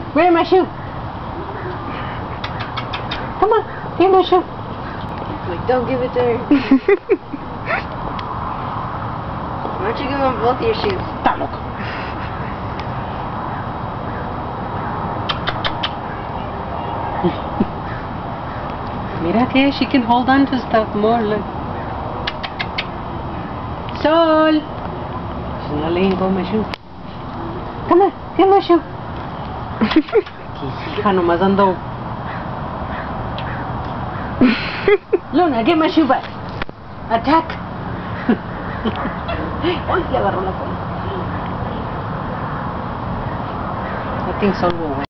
Where's my shoe? Come on, give me my shoe. Like, don't give it to her. Why don't you give him both your shoes? Está loco. Mira que she can hold on to stuff more. Look. Sol. She's not letting go of my shoe. Come on, give me my shoe. Hija, nomás ando. Luna, give my shoe back. Attack. Uy, le agarró la cola. I think Sol will win.